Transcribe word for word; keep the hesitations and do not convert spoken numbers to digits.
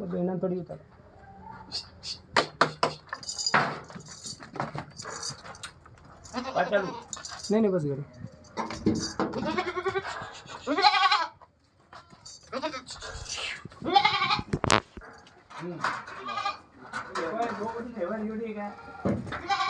बेना थोडी उतर नाही नाही बस घरी ठेवा एवढी काय